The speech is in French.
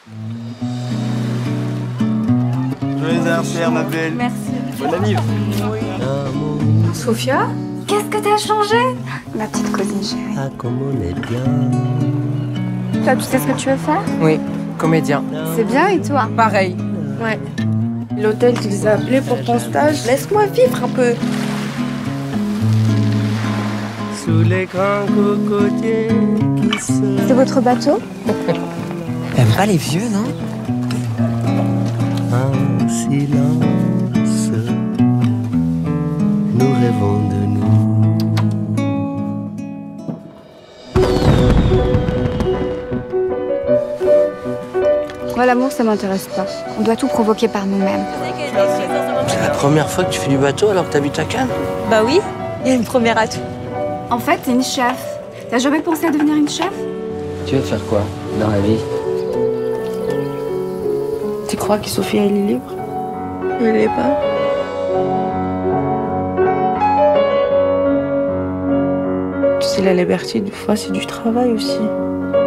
Joyeux anniversaire, ma belle. Merci. Bonne anniv. Sophia, qu'est-ce que t'as changé? Ma petite cousine chérie. Toi, tu sais ce que tu veux faire? Oui, comédien. C'est bien, et toi? Pareil. Ouais. L'hôtel qui les a appelés pour ton stage, laisse-moi vivre un peu. Sous les grands cocotiers qui se... C'est votre bateau? T'aimes pas les vieux, non? En silence, nous rêvons de nous. Moi, l'amour, ça m'intéresse pas. On doit tout provoquer par nous-mêmes. C'est la première fois que tu fais du bateau alors que t'habites à Cannes? Bah oui, il y a une première à tout. En fait, t'es une chef. T'as jamais pensé à devenir une chef? Tu veux faire quoi dans la vie? Tu crois que Sophie, elle est libre? Elle l'est pas. Tu sais, la liberté, des fois, c'est du travail aussi.